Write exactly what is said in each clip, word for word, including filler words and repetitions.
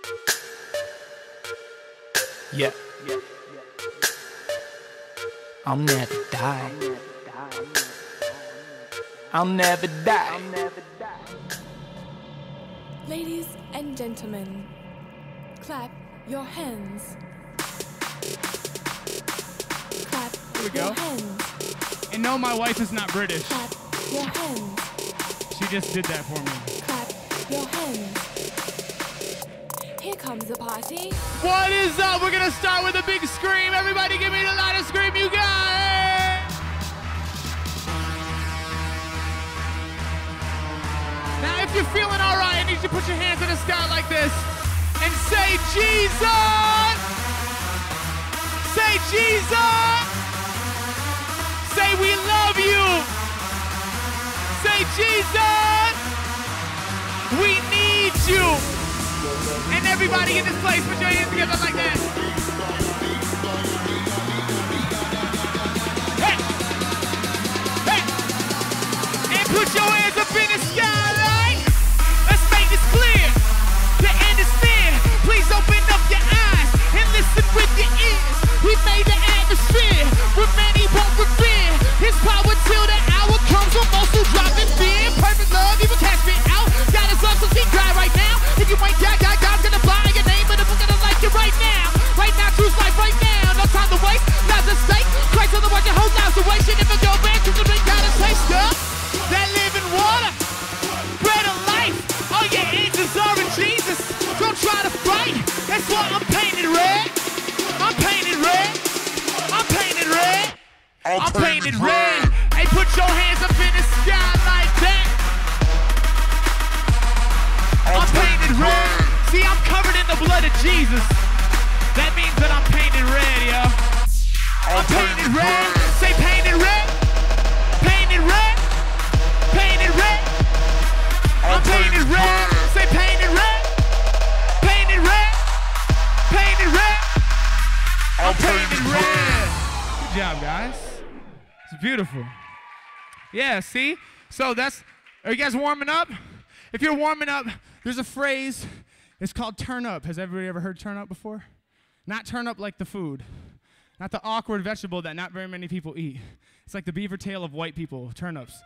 Yeah. I'll never die. I'll never die. Ladies and gentlemen, clap your hands. Clap Here we go. your hands. And no, my wife is not British. Clap your hands. She just did that for me. Clap your hands. Here comes the party. What is up? We're gonna start with a big scream. Everybody give me the loudest scream you got. Now if you're feeling all right, I need you to put your hands in the sky like this and say Jesus. Say Jesus. Say we love you. Say Jesus. We need you. And everybody in this place, put your hands together like that. Hey! Hey! And put your hands up in the skyline. Let's make this clear. The end is near. Please open up your eyes and listen with your ears. He made the atmosphere where many won't revere. His power till the hour comes when most will drop in fear. Perfect love, even cast me out. God is love, so keep God right now. If you ain't God, God, God's gonna buy your name, but I'm gonna like you right now. Right now, choose life right now. No time to waste, not a mistake. Christ on the watch, your whole life's a waste. You never go back, cause the big God is taste up. That living water, bread of life. All your answers are in Jesus. Don't try to fight. That's why I'm painted red. I'm painted red. I'm painted red. I'm painted red. Hey, put your hands up in the sky like that. I'm painted red. See, I'm covered in the blood of Jesus. That means that I'm painted red, yo. I'm painted red. Say painted red. Painted red. Painted red. I'm painted red. Say painted red. Painted red. Painted red. I'm painted red. Good job, guys. It's beautiful. Yeah, see? So that's, are you guys warming up? If you're warming up, there's a phrase, it's called turn up. Has everybody ever heard turn up before? Not turn up like the food. Not the awkward vegetable that not very many people eat. It's like the beaver tail of white people, turnips.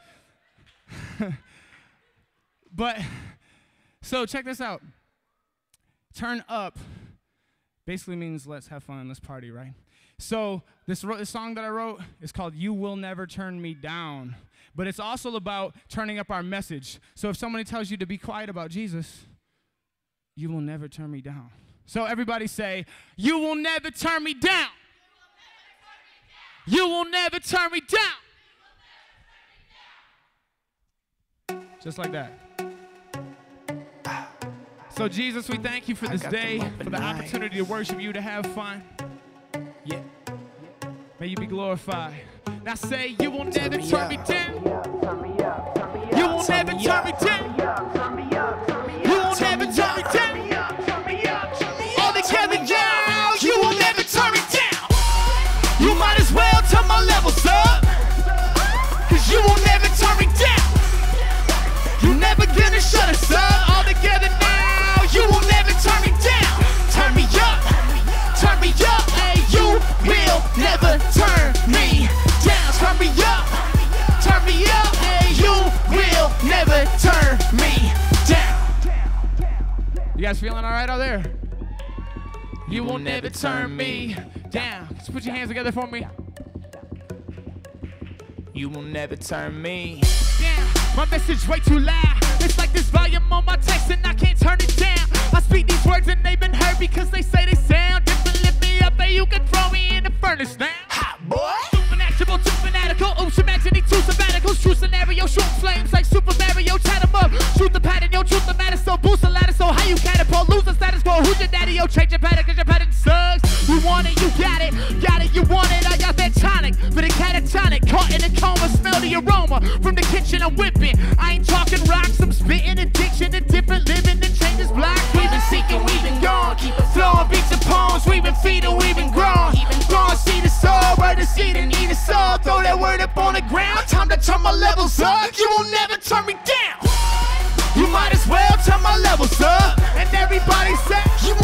But, so check this out. Turn up basically means let's have fun, let's party, right? So this, this song that I wrote is called You Will Never Turn Me Down. But it's also about turning up our message. So if somebody tells you to be quiet about Jesus, you will never turn me down. So everybody say, you will never turn me down. You will never turn me down. Just like that. So Jesus, we thank you for this day, for the opportunity to worship you, to have fun. Yeah. May you be glorified. Now say, you will never turn me down. You will never turn me down. You will never turn me down. All together now, you will never turn me down. You might as well turn my levels up, cause you will never turn me down. You're never gonna shut us up. All together now, you will never turn me down. Turn me up, turn me up, hey, you will never turn me down. Turn me up, turn me up, hey, you will never turn me down. You guys feeling all right out there? You, you will never turn me down. Just put your hands together for me. You will never turn me down. My message way too loud. It's like this volume on my text and I can't turn it down. I speak these words and they've been heard because they say they sound different. Lift me up and you can throw me in the furnace now. Hot boy. Supernatural, too fanatical. Oops, imagine two sabbaticals. True scenario, shoot flames like Super Mario. Chat them up. Shoot the pattern, yo, truth the matter. So boost the ladder, so how you catapult? Lose the status quo. Who's your daddy, yo? Change your pattern, cause your pattern sucks. You want it, you got it. Got it, you want it. I got that tonic for the catatonic. Caught in a coma, smell the aroma from the kitchen. I'm whipping. I ain't talking rocks, I'm spitting addiction and different living and changes blocks. We've been seeking, we've been gone. Keep it flowing, beats and poems. We've been feeding, we've been grown. Gone, see the soul, word the seed and eat the soul. Throw that word up on the ground. Time to turn my levels up. You will never turn me down. You might as well turn my levels up. And everybody say, you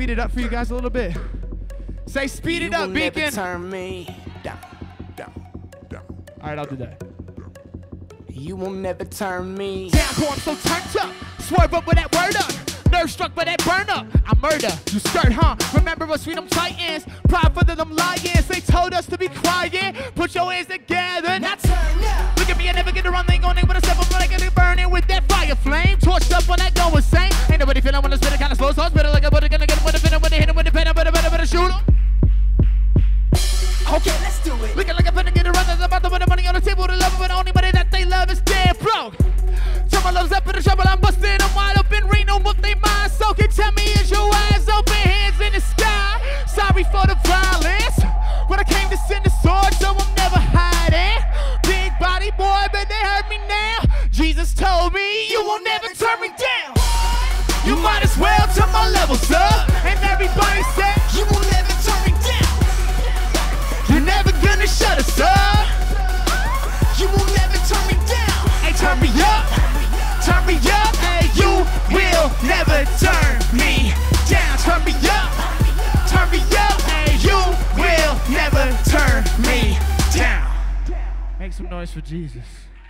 speed it up for you guys a little bit. Say speed it You up, will Beacon. never turn me down, down, down. All right, I'll do that. You will never turn me Down, boy, I'm so turned up. Swerve up with that word up. Nerve struck by that burn up. I murder, you skirt, huh? Remember us, we them titans. Pride for them lions. They told us to be quiet. Put your hands together, not turn up. Look at me, I never get the wrong thing on it. When I step up, I get it burning with that fire flame. Torched up when I go insane. Ain't nobody feeling when I spit it kind of slow. So I spit it like a butter, gonna get it with a pin, with a hit, with a pen, better, better, better shoot 'em. Okay, let's do it. Looking like a penny, get a run. That's about to put the money on the table. The love, but the only money that they love is dead broke. Someone loves up in the trouble. I'm busting them wide open. Reno, book they mind. So can tell me, is your eyes open? Hands in the sky. Sorry for the violence. When I came to send the sword, so I'm never hiding. Big body boy, but they hurt me now. Jesus told me, you will never turn me down. You might as well turn my levels up. And everybody said, you will never turn me down. You're never gonna shut us up. You will never turn me down. Hey, turn me up. Turn me up. Hey, you will never turn me down. Turn me up. Turn me up. Hey, you will never turn me down. Make some noise for Jesus.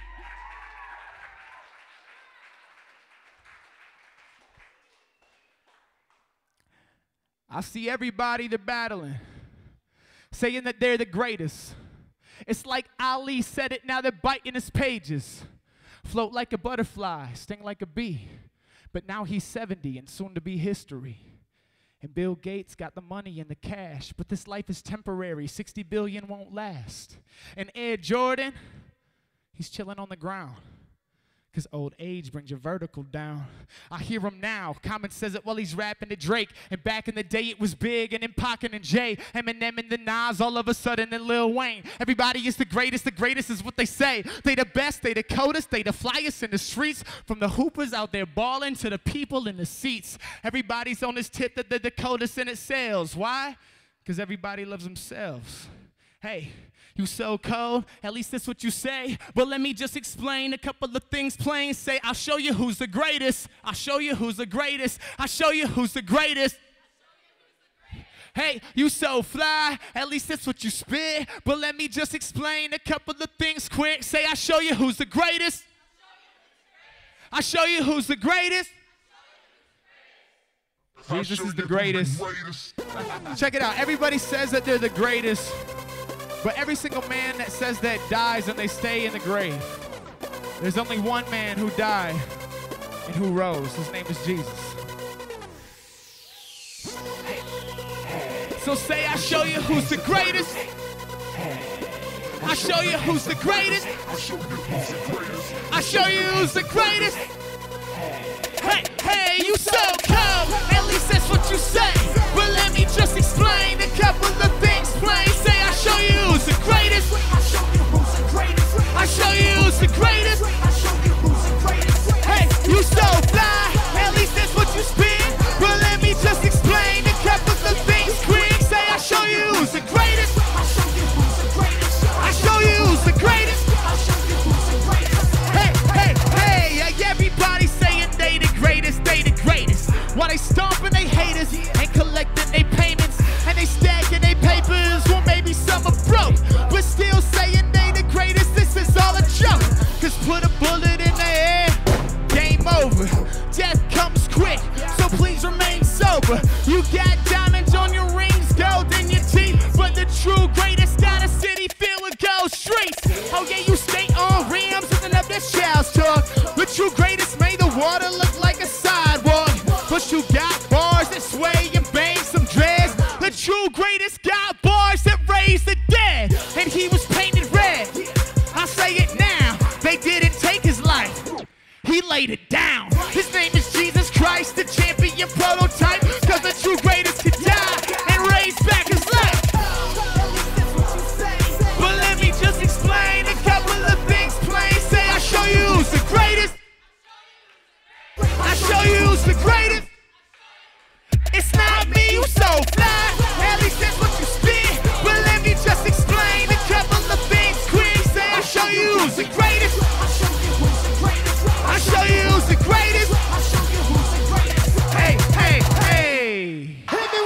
I see everybody they're battling, saying that they're the greatest. It's like Ali said it, now they're biting his pages. Float like a butterfly, sting like a bee. But now he's seventy and soon to be history. And Bill Gates got the money and the cash, but this life is temporary, sixty billion won't last. And Ed Jordan, he's chilling on the ground. Because old age brings your vertical down. I hear him now. Common says it while he's rapping to Drake. And back in the day it was Big and then Pac and Jay. Eminem and the Nas all of a sudden and Lil Wayne. Everybody is the greatest. The greatest is what they say. They the best. They the coldest. They the flyest in the streets. From the hoopers out there balling to the people in the seats. Everybody's on this tip that they're the coldest and it sells. Why? Because everybody loves themselves. Hey. You so cold, at least that's what you say. But let me just explain a couple of things plain. Say, I'll show you who's the greatest. I'll show you who's the greatest. I'll show you who's the greatest. Hey, you so fly, at least that's what you spit. But let me just explain a couple of things quick. Say, I'll show you who's the greatest. I'll show you who's the greatest. Jesus is the greatest. Check it out. Everybody says that they're the greatest. But every single man that says that dies and they stay in the grave. There's only one man who died and who rose. His name is Jesus. So say, I show you who's the greatest. I show you who's the greatest. I show you who's the greatest. Hey, hey, you so cold. At least that's what you say. But let me just explain a couple of things plain. Say, I show you who's the greatest. I show you who's the greatest. I show you who's the greatest. I show you who's the greatest. Hey, you so fly. At least that's what you spit. But let me just explain a couple of things quick. Say, I show you who's the greatest. I show you who's the greatest. I show you who's the greatest. I show you who's the greatest. Hey, hey, hey, everybody saying they the greatest, they the greatest. While they stomping they haters and collecting they payments and they stacking they papers. Well, maybe some are broke, but still saying they the greatest. This is all a joke. Cause put a bullet in the air, game over. Death comes quick, so please remain sober. You got diamonds on your rings, gold in your teeth, but the true greatest got a city filled with gold streets. Oh yeah, you stay on rims, looking up that child's talk. The true greatest made the water look like a sidewalk. But you got bars that sway and bang some dreads. The true greatest got bars that raise the dead. And he was painted red. I say it now, they didn't take his life. He laid it down. His name is Jesus Christ, the champion prototype. Cause the true greatest could die and raise back his life. But let me just explain a couple of things plain. Say, I show you who's the greatest. I show you who's the greatest. It's not me, you so fly. At least that's what you spit. But let me just explain a couple of things quick. Say, I show you who's the greatest. I show you who's the greatest. I show you who's the greatest. Hey, hey, hey.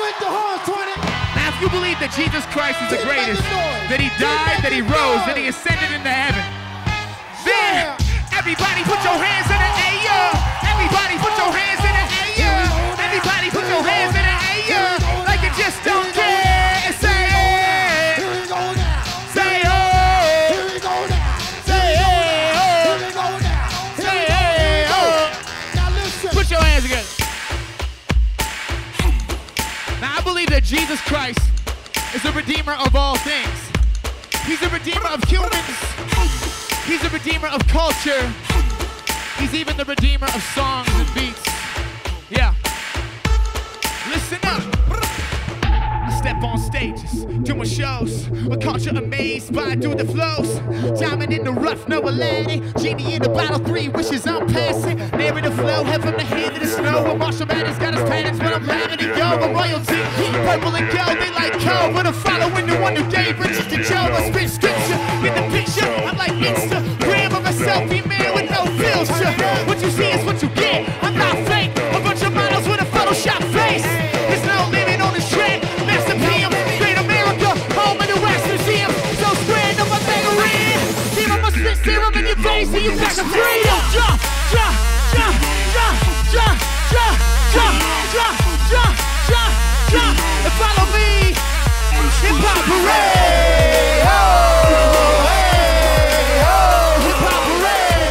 the greatest. That he died, that he rose, that he ascended into heaven. Then, everybody put your hands in the air. Everybody put your hands in the air. Everybody put your hands in the air. Like you just don't care. And say, hey. Say, oh. Say, hey, oh. Say, hey, oh. Put your hands together. Now, I believe that Jesus Christ is the redeemer of all things. He's the redeemer of humans. He's the redeemer of culture. He's even the redeemer of songs and beats. Yeah. Listen up. I step on stages, doing shows. A culture amazed by doing the flows. Diamond in the rough, no Aladdin. Genie in the bottle, three wishes I'm passing. Near in the flow, head from the hand to the snow. When Marshall Mathers got his patterns, when I'm having to go. I'm royalty, purple and gold, they like cold. When I'm following the one who gave riches to Joe. I spit scripture, get the picture. I'm like Instagram of a selfie man with no filter. What you see is what you get. I'm not fake. A bunch of models with a Photoshop face. There's no limit on this track. Master P M, Great America, home of the Wax Museum. So square, no my figurine. Serum, I spit serum in your face, so you got the freedom. Jump, jump, jump, jump, jump, jump, jump, jump, jump, jump, jump, and follow me. Hip Hop Parade. Oh, hey, oh, Hip Hop Parade.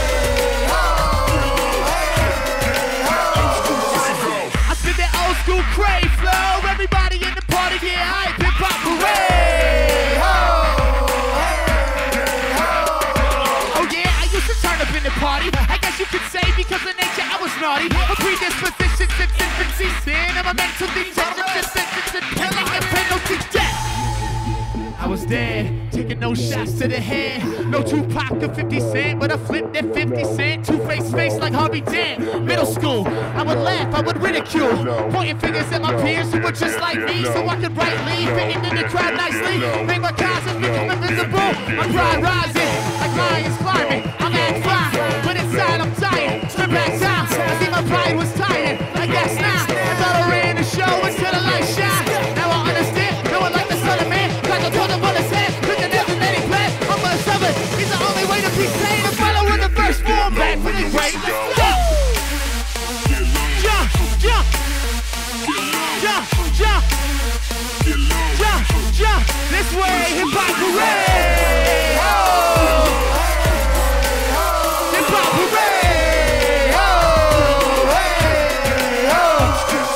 I spit that old school cray flow. Everybody in the party get hype. Hip Hop Parade. Oh yeah, I used to turn up in the party. I guess you could say because of nature I was naughty. A predisposition since infancy, sin, and my mental degenerative sentences, killing and penalty death. I was dead, taking no shots to the head. No Tupac or fifty cent, but I flipped that fifty cent. Two-faced face like Harvey Dent. Middle school, I would laugh, I would ridicule. Pointing fingers at my peers who were just like me, so I could rightly fit into the crowd nicely. Make my concepts become invisible. My pride rising, like lions climbing. I'm at fire, but inside I'm tired. Strip back time, I see my pride was tired. I guess now, I thought I ran the show until the light shine. Now I understand, no one like the son of man. Like I told him on his head, with the never let it play. I'm a summer, he's the only way to be sane. And following the first form back for the great. Let's go! Jump, jump, jump, jump, jump, jump. This way, Hip Hop Parade. Oh, Hip Hop Parade. Oh, hey, oh.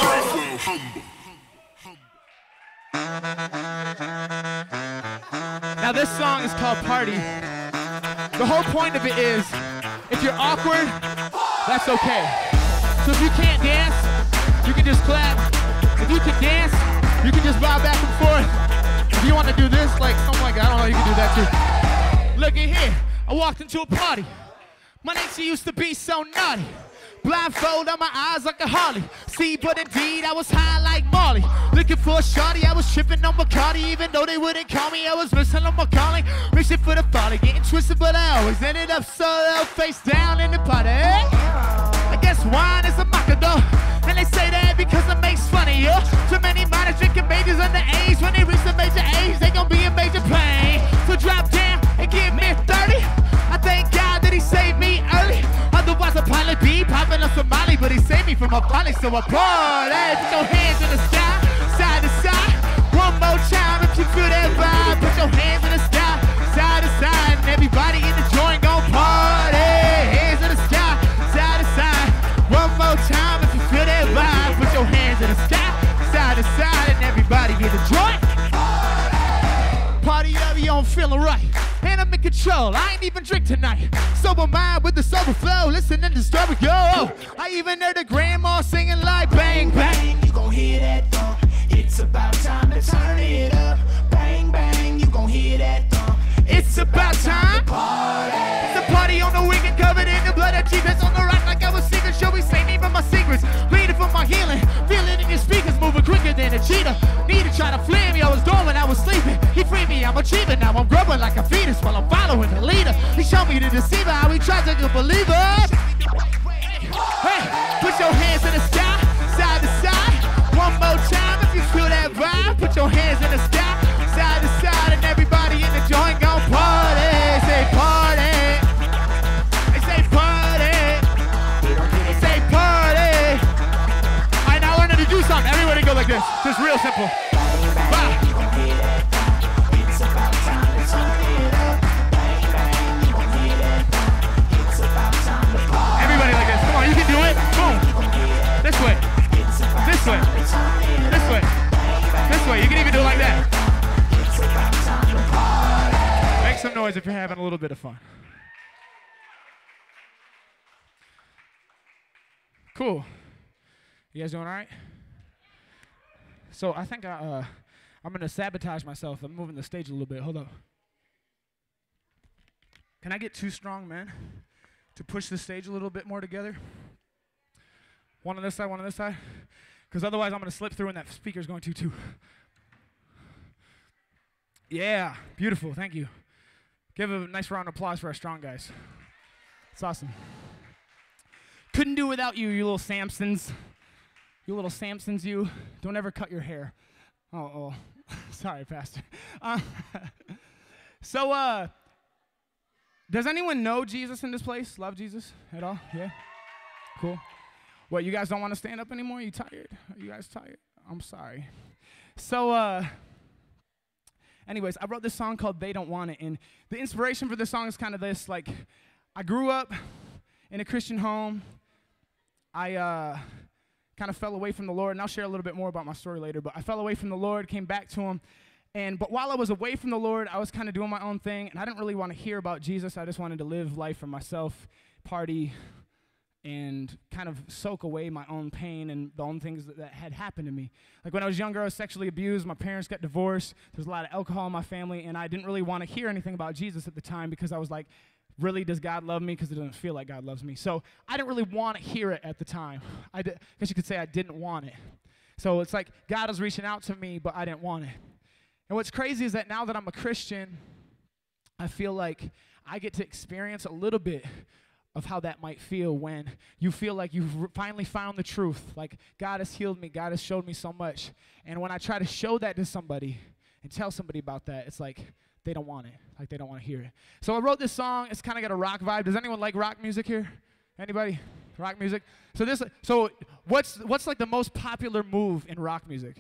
Now this song is called Party. The whole point of it is, if you're awkward, that's okay. So if you can't dance, you can just clap. If you can dance, you can just bob back and forth. If you want to do this, like something like that, I don't know, you can do that too. Look at here, I walked into a party. My nature used to be so naughty. Blindfold on my eyes like a Harley. See, but indeed, I was high like Marley. Looking for a shawty, I was tripping on Bacardi. Even though they wouldn't call me, I was missing on my calling. Reaching for the folly, getting twisted, but I always ended up solo, face down in the party. I guess wine is a mocker though, and they say that because it makes fun of you. Too many minors drinking majors underage. When they reach the major age, they gon' be in major pain. So drop down and give me thirty. I thank God that he saved me early. Otherwise I'd probably be popping a Somali, but he saved me from a folly, so I party. Put your hands in the sky, side to side. One more time if you feel that vibe. Put your hands in the sky, side to side. And everybody in the joint gon' party. Hands in the sky, side to side. One more time if you feel that vibe. Put your hands in the sky, side to side. And everybody in the joint. Party up, you don't feeling right. And I'm in control, I ain't even drink tonight. Sober mind with the sober flow, listening to story go. I even heard a grandma singing like bang, bang. You gon' hear that thump. It's about time to turn it up. Bang, bang, you gon' hear that thump. It's about time to party. It's a party on the weekend, covered in the blood of Jesus. On the rock like I was secret, show me save me from my secrets. Bleeding from my healing, feel it in your speakers, moving quicker than a cheetah. Need to try to flame me, I was dormant, I was sleeping. He freed me, I'm achieving, now I'm growing like a fetus while I'm following the leader. He showed me the deceiver, how he tried to be a believer. Hey, put your hands in the sky, side to side. One more time if you feel that vibe. Put your hands in the sky, side to side. like this. Just real simple. Bye. It's about time to turn it up. Bang, bang, you gon' hear that thump. It's about time to party. Everybody like this. Come on, you can do it. Boom. This way. This way. This way. This way. You can even do it like that. It's about time to party. Make some noise if you're having a little bit of fun. Cool. You guys doing all right? So I think I, uh, I'm going to sabotage myself. I'm moving the stage a little bit. Hold up. Can I get too strong, man, to push the stage a little bit more together? One on this side, one on this side. Because otherwise I'm going to slip through and that speaker's going to too. Yeah, beautiful. Thank you. Give a nice round of applause for our strong guys. It's awesome. Couldn't do without you, you little Samsons. You little Samsons, you. Don't ever cut your hair. Oh, oh. Sorry, Pastor. Uh, so, uh, does anyone know Jesus in this place? Love Jesus at all? Yeah? Cool. What, you guys don't want to stand up anymore? You tired? Are you guys tired? I'm sorry. So, uh, anyways, I wrote this song called They Don't Want It, and the inspiration for this song is kind of this, like, I grew up in a Christian home. I, uh... kind of fell away from the Lord, and I'll share a little bit more about my story later, but I fell away from the Lord, came back to him, and but while I was away from the Lord, I was kind of doing my own thing, and I didn't really want to hear about Jesus. I just wanted to live life for myself, party, and kind of soak away my own pain and the own things that, that had happened to me. Like when I was younger, I was sexually abused, my parents got divorced, there's a lot of alcohol in my family, and I didn't really want to hear anything about Jesus at the time because I was like, really, does God love me? Because it doesn't feel like God loves me. So I didn't really want to hear it at the time. I guess you could say I didn't want it. So it's like God was reaching out to me, but I didn't want it. And what's crazy is that now that I'm a Christian, I feel like I get to experience a little bit of how that might feel when you feel like you've finally found the truth. Like God has healed me. God has showed me so much. And when I try to show that to somebody and tell somebody about that, it's like, they don't want it. Like, they don't want to hear it. So I wrote this song. It's kind of got a rock vibe. Does anyone like rock music here? Anybody? Rock music? So this, so what's, what's like the most popular move in rock music?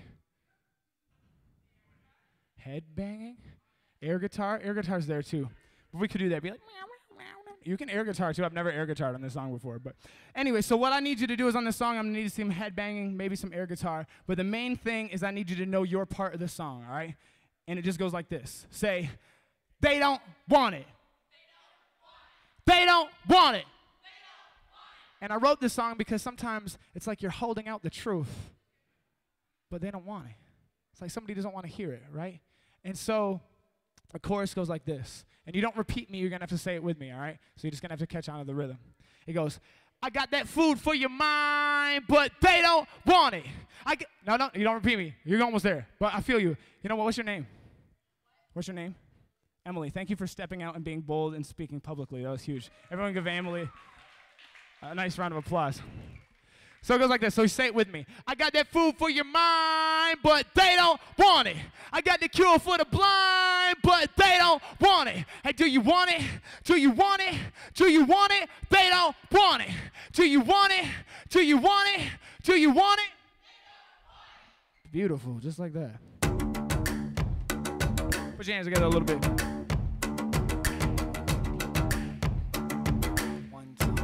Head banging? Air guitar? Air guitar's there too. But we could do that. Be like, meow, meow, meow. You can air guitar too. I've never air guitared on this song before. But anyway, so what I need you to do is on this song, I'm going to need some head banging, maybe some air guitar. But the main thing is I need you to know your part of the song, all right? And it just goes like this. Say, they don't want it. They don't want it. And I wrote this song because sometimes it's like you're holding out the truth, but they don't want it. It's like somebody doesn't want to hear it, right? And so the chorus goes like this. And you don't repeat me, you're going to have to say it with me, all right? So you're just going to have to catch on to the rhythm. It goes, I got that food for your mind, but they don't want it. I get, no, no, you don't repeat me. You're almost there. But I feel you. You know what? What's your name? What's your name? Emily. Thank you for stepping out and being bold and speaking publicly. That was huge. Everyone give Emily a nice round of applause. So it goes like this. So you say it with me. I got that food for your mind, but they don't want it. I got the cure for the blind, but they don't want it. Hey, do you want it? Do you want it? Do you want it? They don't want it. Do you want it? Do you want it? Do you want it? Beautiful, just like that. Put your hands together a little bit. One, two.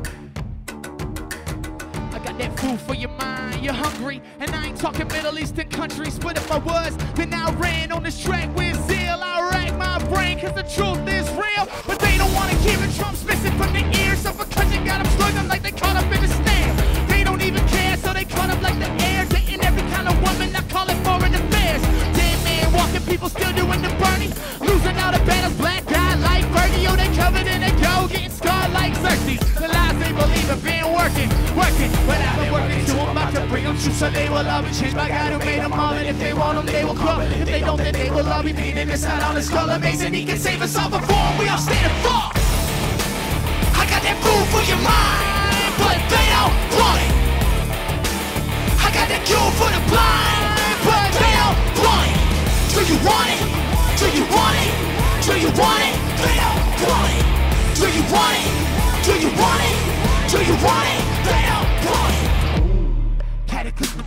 I got that food for your mind. You're hungry, and I ain't talking Middle Eastern countries. But if I was, then I ran on this track with zeal. I rack my brain, cause the truth is real. But they don't wanna hear it. Trump's missing from the ears. So because you got them struggling like they caught up in a snare. They don't even care, so they caught up like the air. Dating every kind of woman, I call it foreign affairs. Dead man walking, people still doing the burning. Losing all the battles, black guy like Fergie. Oh, they covered in a gold, getting scarred like Xerxes. The lies they believe have been working, working. But I've been working too, I'm about to bring them true. So they will all be changed by God who made them all. And if they want them, they will come. If they don't, then they will all be beating this out on his skull. Amazing, he can save us all before we all stand and fall. I got that food for your mind, but they don't want it. I got that cure for the blind, but they don't want it. Do you want it? Do you want it? Do you want it? They don't want it. Do you want it? Do you want it? Do you want it? They don't want it. Cataclysmic, they mad at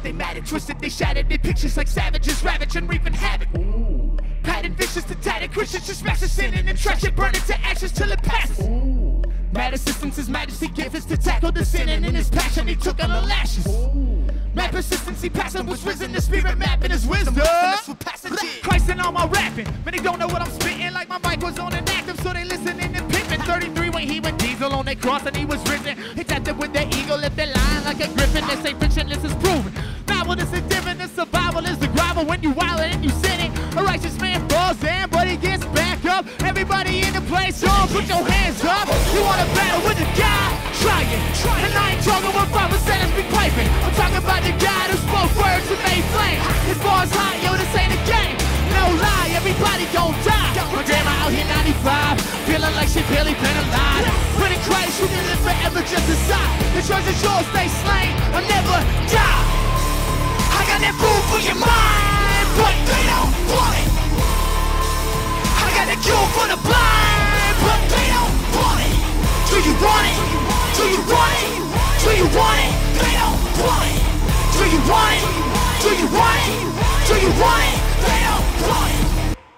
twisted, they shattered their pictures like savages, ravage and reaping havoc. Pattern vicious to tattered Christians, just smash the sin and then trash it, burn it to ashes till it passes. Mad assistance, his majesty gives us to tackle the sin, and in his passion he took on the lashes. Mad persistency, passion was risen, the spirit map in his wisdom. Christ in all my rapping, many don't know what I'm spitting, like my mic was on inactive, so they listening and pimping. thirty-three when he went diesel on their cross and he was risen. He tapped it with their ego, left their line like a griffin. This ain't fiction, this is proven. Novel, this is different, this survival is the gravel. When you wild and you sinning, a righteous man falls down, but he gets back up. Everybody in the place, so put your hands up. You wanna battle with the guy? Try it. And I ain't talking what five percent is be piping. I'm talking about the guy who spoke words and made flames. His bar's hot, yo, this ain't a game. No lie, everybody gon' die. My grandma out here ninety-five, feeling like she barely been alive. But in Christ, you can live forever just aside. The choice is yours, stay slain, or never die. I got that food for your mind, but they don't want it. I got the cure for the blind, but they don't want it. Do you want it? Do you want it? Do you want it? They don't want it. Do you want it? Do you want it? Do you want it? They don't want it.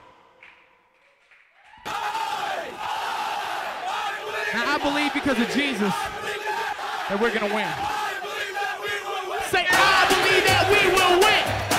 Now I believe because of Jesus that we're gonna win. Say, I believe that we will win.